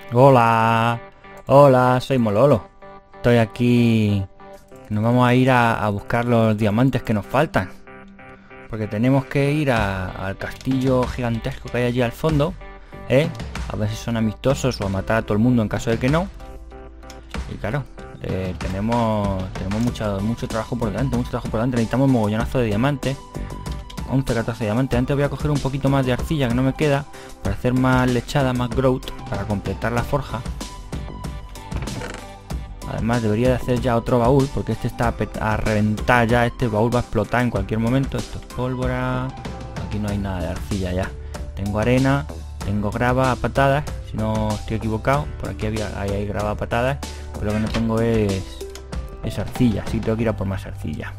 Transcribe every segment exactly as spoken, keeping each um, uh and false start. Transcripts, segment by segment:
Hola, hola, soy Mololo. Estoy aquí. Nos vamos a ir a, a buscar los diamantes que nos faltan. Porque tenemos que ir a- al castillo gigantesco que hay allí al fondo, ¿eh? A ver si son amistosos o a matar a todo el mundo en caso de que no. Y claro, eh, tenemos tenemos mucho, mucho trabajo por delante, mucho trabajo por delante. Necesitamos un mogollonazo de diamantes. once, catorce diamantes. Antes voy a coger un poquito más de arcilla que no me queda para hacer más lechada, más growth, para completar la forja. Además debería de hacer ya otro baúl, porque este está a, pet- a reventar ya. Este baúl va a explotar en cualquier momento. Esto es pólvora. Aquí no hay nada de arcilla ya. Tengo arena, tengo grava a patadas, si no estoy equivocado. Por aquí había, ahí hay grava a patadas. Pero lo que no tengo es, es arcilla. Así que tengo que ir a por más arcilla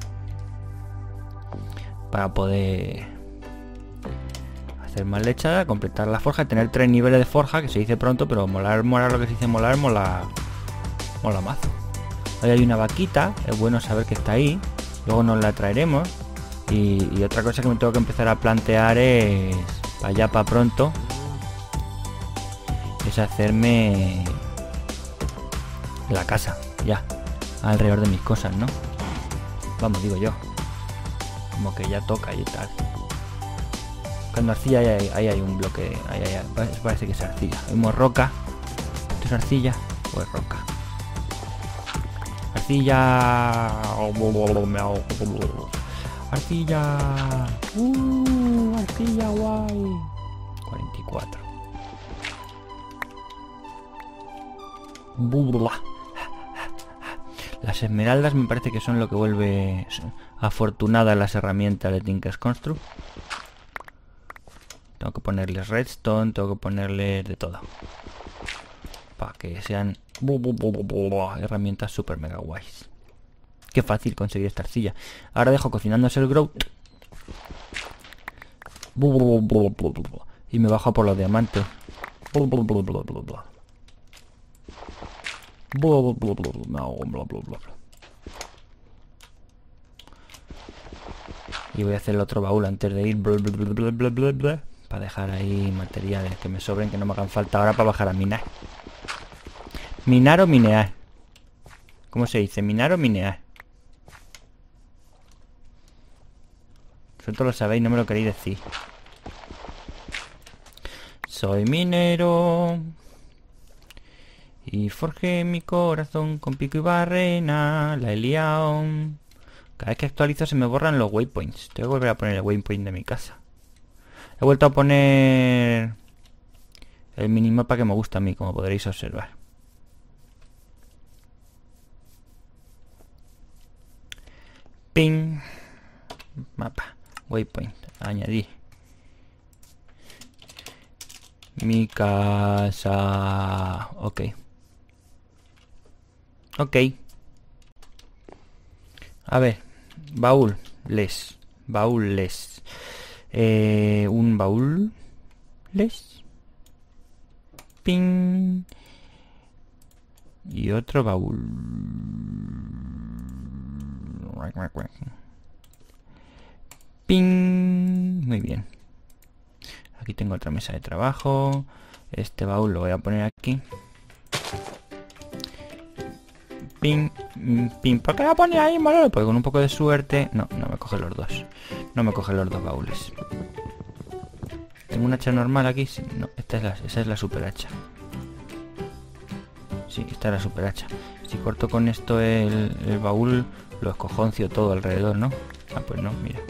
para poder hacer más lechada, completar la forja, tener tres niveles de forja, que se dice pronto, pero molar, molar lo que se dice molar, mola, mola mazo. Ahí hay una vaquita, es bueno saber que está ahí, luego nos la traeremos. Y, y otra cosa que me tengo que empezar a plantear es, para allá, para pronto, es hacerme la casa, ya, alrededor de mis cosas, ¿no? Vamos, digo yo. Como que ya toca y tal. Buscando arcilla, ahí hay, ahí hay un bloque. Ahí, ahí, ahí, parece que es arcilla. Vemos roca. ¿Esto es arcilla o es roca? Arcilla. Arcilla. Uh, arcilla guay. cuarenta y cuatro. Las esmeraldas me parece que son lo que vuelve afortunadas las herramientas de Tinker's Construct. Tengo que ponerles redstone, tengo que ponerles de todo. Para que sean herramientas super mega guays. Qué fácil conseguir esta arcilla. Ahora dejo cocinándose el growth. Y me bajo por los diamantes. Y voy a hacer el otro baúl antes de ir. Para dejar ahí materiales que me sobren, que no me hagan falta ahora para bajar a minar. ¿Minar o minear? ¿Cómo se dice? ¿Minar o minear? Vosotros lo sabéis, no me lo queréis decir. Soy minero y forjé mi corazón con pico y barrena. La he liado. Cada vez que actualizo se me borran los waypoints. Tengo que volver a poner el waypoint de mi casa. He vuelto a poner el minimapa que me gusta a mí, como podréis observar. Ping. Mapa. Waypoint. Añadir. Mi casa. Ok. Ok. A ver. Baúl. Les. Baúl les. Eh, un baúl. Les. Ping. Y otro baúl. Ping. Muy bien. Aquí tengo otra mesa de trabajo. Este baúl lo voy a poner aquí. Ping, ping. ¿Por qué la pone ahí, Manolo? Porque con un poco de suerte... No, no me coge los dos. No me coge los dos baúles. ¿Tengo un hacha normal aquí? Sí, no, esta es la, esa es la super hacha. Sí, esta es la super hacha. Si corto con esto el, el baúl, lo escojoncio todo alrededor, ¿no? Ah, pues no, mira.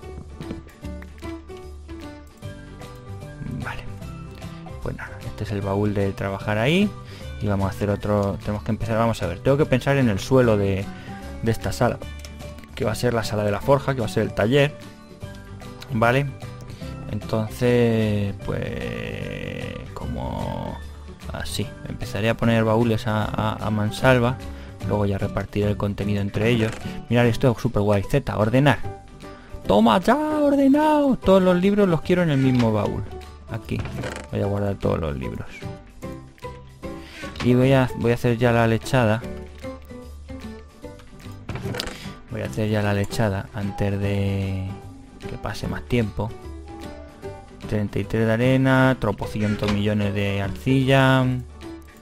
Vale. Pues nada, este es el baúl de trabajar ahí. Y vamos a hacer otro... Tenemos que empezar, vamos a ver. Tengo que pensar en el suelo de, de esta sala. Que va a ser la sala de la forja, que va a ser el taller. Vale. Entonces, pues... Como... Así. Empezaré a poner baúles a, a, a mansalva. Luego ya repartiré el contenido entre ellos. Mirad, esto es super guay. Z, ordenar. Toma ya, ordenado. Todos los libros los quiero en el mismo baúl. Aquí. Voy a guardar todos los libros. Y voy a, voy a hacer ya la lechada. Voy a hacer ya la lechada antes de que pase más tiempo. treinta y tres de arena, tropocientos millones de arcilla.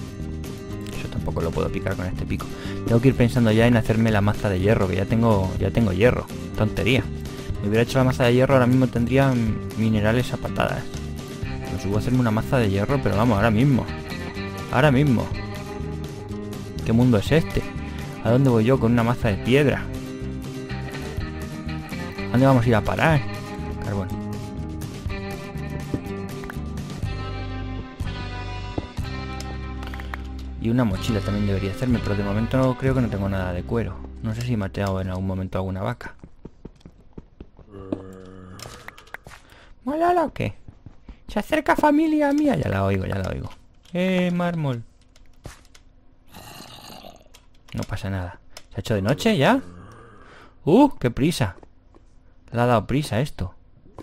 lo puedo picar con este pico. Tengo que ir pensando ya en hacerme la maza de hierro, que ya tengo, ya tengo hierro. Tontería. Si hubiera hecho la maza de hierro, ahora mismo tendría minerales a patadas. Pues voy a hacerme una maza de hierro, pero vamos, ahora mismo. Ahora mismo. ¿Qué mundo es este? ¿A dónde voy yo con una maza de piedra? ¿A dónde vamos a ir a parar? Carbón. Y una mochila también debería hacerme, pero de momento no, creo que no tengo nada de cuero. No sé si he mateado en algún momento alguna vaca. ¿Mola o qué? Se acerca familia mía. Ya la oigo, ya la oigo. Eh, mármol. No pasa nada. ¿Se ha hecho de noche ya? ¡Uh! ¡Qué prisa! Le ha dado prisa esto.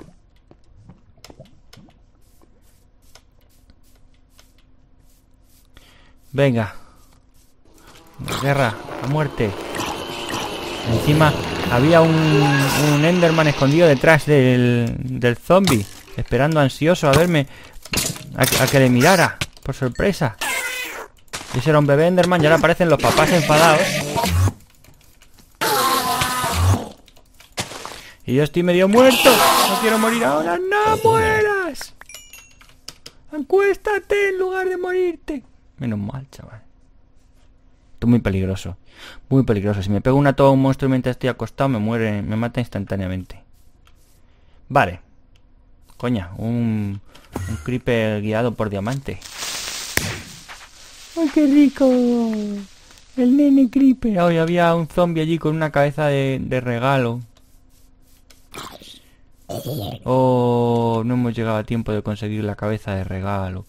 Venga. Guerra, a muerte. Encima había un, un Enderman escondido detrás del, del zombie, esperando ansioso a verme, a, a que le mirara, por sorpresa. Y ese era un bebé Enderman y ahora aparecen los papás enfadados. Y yo estoy medio muerto. No quiero morir ahora. ¡No mueras! Acuéstate en lugar de morirte. Menos mal, chaval. Esto es muy peligroso. Muy peligroso. Si me pego una toda a un monstruo mientras estoy acostado, me muere, me mata instantáneamente. Vale. Coña, un, un creeper guiado por diamante. ¡Ay, qué rico! El nene creeper. Hoy había un zombie allí con una cabeza de, de regalo. Oh, no hemos llegado a tiempo de conseguir la cabeza de regalo.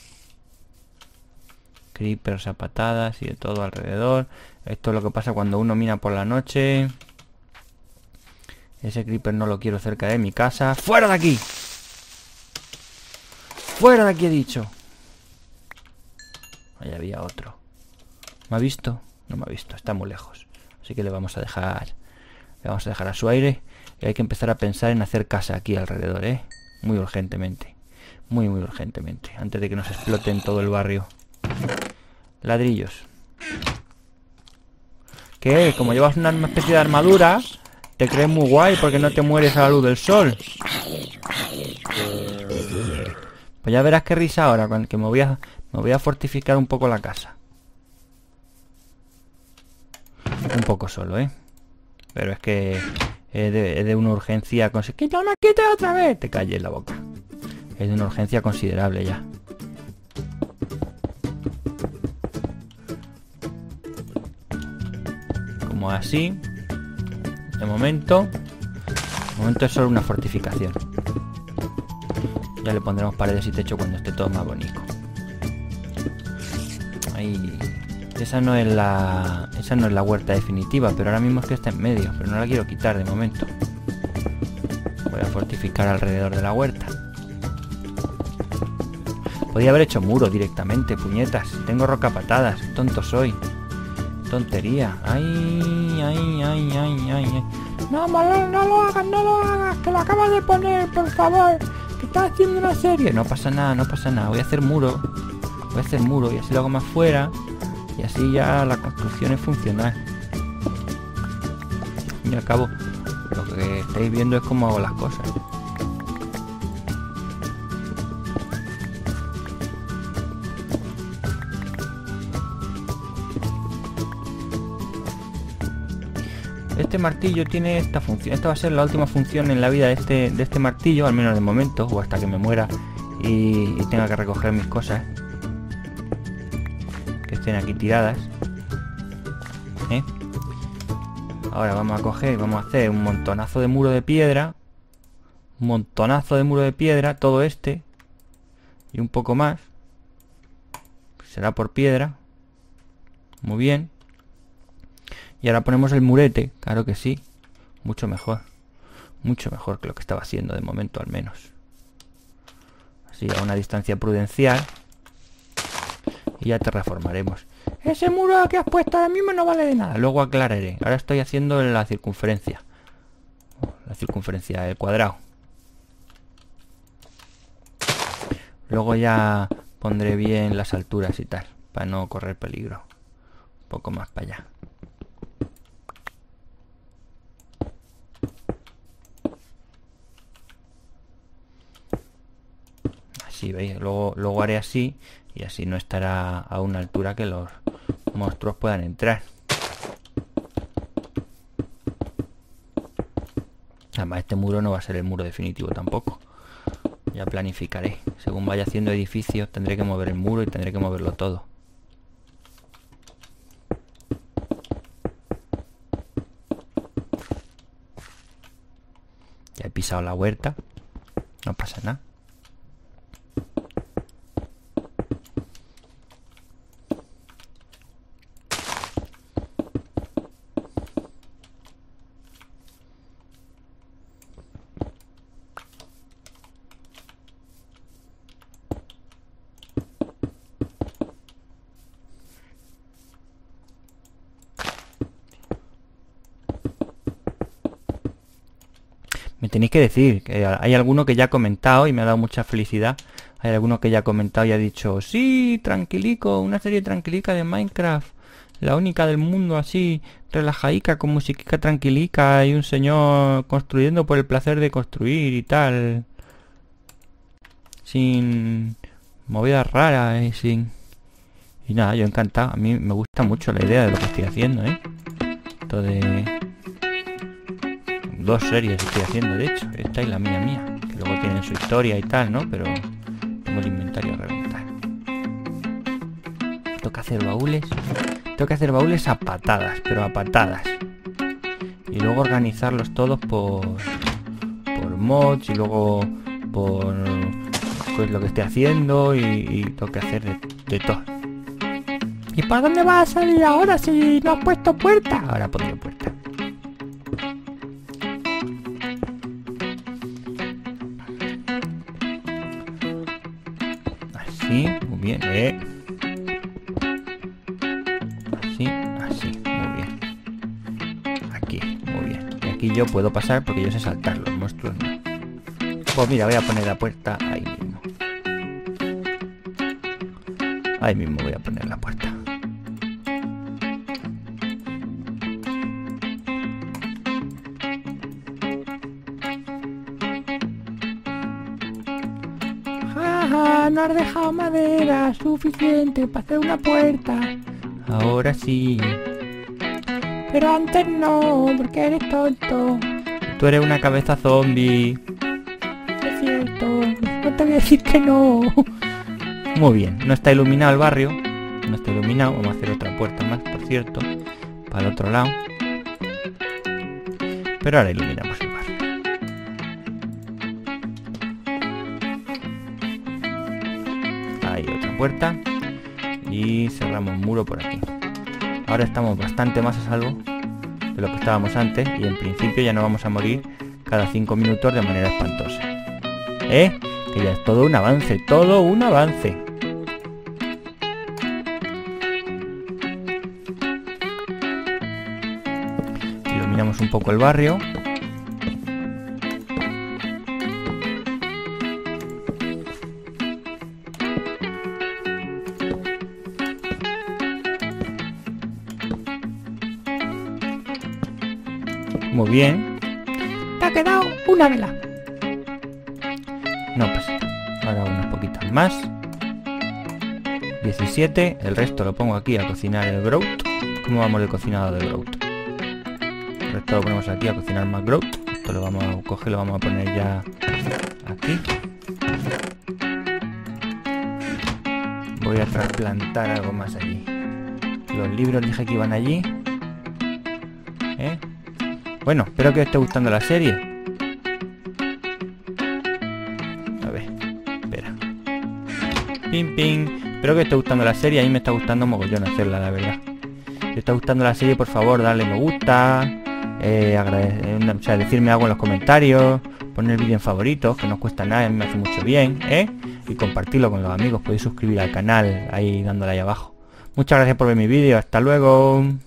Creepers a patadas y de todo alrededor. Esto es lo que pasa cuando uno mina por la noche. Ese creeper no lo quiero cerca de mi casa. ¡Fuera de aquí! ¡Fuera de aquí he dicho! Ahí había otro. ¿Me ha visto? No me ha visto, está muy lejos. Así que le vamos a dejar. Le vamos a dejar a su aire. Y hay que empezar a pensar en hacer casa aquí alrededor, ¿eh? Muy urgentemente. Muy, muy urgentemente. Antes de que nos exploten todo el barrio. Ladrillos. ¿Qué? Como llevas una especie de armadura, te crees muy guay porque no te mueres a la luz del sol. Pues ya verás qué risa ahora, que me voy a, me voy a fortificar un poco la casa. Un poco solo, ¿eh? Pero es que es de, es de una urgencia... ¡Que no me quites otra vez! Te calles la boca. Es de una urgencia considerable ya. Como así. De momento. De momento es solo una fortificación. Ya le pondremos paredes y techo cuando esté todo más bonito. Ahí. Esa no es la... Esa no es la huerta definitiva, pero ahora mismo es que está en medio. Pero no la quiero quitar de momento. Voy a fortificar alrededor de la huerta. Podría haber hecho muro directamente, puñetas. Tengo roca patadas, tonto soy. Tontería. Ay, ay, ay, ay, ay, ay. No, Malón, no lo hagas, no lo hagas, que lo acabas de poner, por favor. Que estás haciendo una serie. No pasa nada, no pasa nada. Voy a hacer muro. Voy a hacer muro y así lo hago más fuera. Y así ya la construcción es funcional. Y al cabo, lo que estáis viendo es cómo hago las cosas. Este martillo tiene esta función. Esta va a ser la última función en la vida de este, de este martillo, al menos de momento, o hasta que me muera y, y tenga que recoger mis cosas que estén aquí tiradas. ¿Eh? Ahora vamos a coger, vamos a hacer un montonazo de muro de piedra, un montonazo de muro de piedra, todo este y un poco más. Será por piedra. Muy bien. Y ahora ponemos el murete, claro que sí. Mucho mejor. Mucho mejor que lo que estaba haciendo de momento al menos. Así a una distancia prudencial. Y ya te reformaremos. Ese muro que has puesto ahora mismo no vale de nada. Luego aclararé. Ahora estoy haciendo la circunferencia. La circunferencia del cuadrado. Luego ya pondré bien las alturas y tal. Para no correr peligro. Un poco más para allá. Así, ¿veis? Luego, luego haré así y así no estará a una altura que los monstruos puedan entrar. Además, este muro no va a ser el muro definitivo tampoco. Ya planificaré. Según vaya haciendo edificios, tendré que mover el muro y tendré que moverlo todo. Ya he pisado la huerta. No pasa nada. Me tenéis que decir, que hay alguno que ya ha comentado y me ha dado mucha felicidad. Hay alguno que ya ha comentado y ha dicho, sí, tranquilico, una serie tranquilica de Minecraft. La única del mundo así, relajadica, con musiquica tranquilica y un señor construyendo por el placer de construir y tal. Sin movidas raras y sin... Y nada, yo encantado. A mí me gusta mucho la idea de lo que estoy haciendo, ¿eh? Esto de... Dos series estoy haciendo, de hecho. Esta y la mía mía. Que luego tienen su historia y tal, ¿no? Pero tengo el inventario a reventar. Toca hacer baúles. Tengo que hacer baúles a patadas, pero a patadas. Y luego organizarlos todos por... Por mods y luego por... Pues lo que estoy haciendo y, y tengo que hacer de, de todo. ¿Y para dónde vas a salir ahora si no has puesto puerta? Ahora pondré puerta. Así, muy bien, eh. Así, así, muy bien. Aquí, muy bien. Y aquí yo puedo pasar porque yo sé saltar, los monstruos no. Pues mira, voy a poner la puerta ahí mismo. Ahí mismo voy a poner la puerta. Jaja, no has dejado madera suficiente para hacer una puerta. Ahora sí. Pero antes no, porque eres tonto. Tú eres una cabeza zombie. Es cierto, no te voy a decir que no. Muy bien, no está iluminado el barrio. No está iluminado, vamos a hacer otra puerta más, por cierto. Para el otro lado. Pero ahora iluminamos el barrio. Ahí otra puerta. Y cerramos muro por aquí. Ahora estamos bastante más a salvo de lo que estábamos antes. Y en principio ya no vamos a morir cada cinco minutos de manera espantosa. ¿Eh? Que ya es todo un avance, todo un avance. Iluminamos un poco el barrio. Muy bien. Te ha quedado una vela. No pasa nada. Ahora unas poquitas más. diecisiete. El resto lo pongo aquí a cocinar el grout. ¿Cómo vamos de cocinado de grout? El resto lo ponemos aquí a cocinar más grout. Esto lo vamos a coger, lo vamos a poner ya aquí. Voy a trasplantar algo más allí. Los libros dije que iban allí. ¿Eh? Bueno, espero que os esté gustando la serie. A ver, espera. Ping, ping. Espero que os esté gustando la serie. A mí me está gustando mogollón hacerla, la verdad. Si os está gustando la serie, por favor, darle me gusta. Eh, agradecer, o sea, decirme algo en los comentarios. Poner el vídeo en favoritos, que no os cuesta nada, me hace mucho bien, ¿eh? Y compartirlo con los amigos. Podéis suscribir al canal ahí dándole ahí abajo. Muchas gracias por ver mi vídeo. Hasta luego.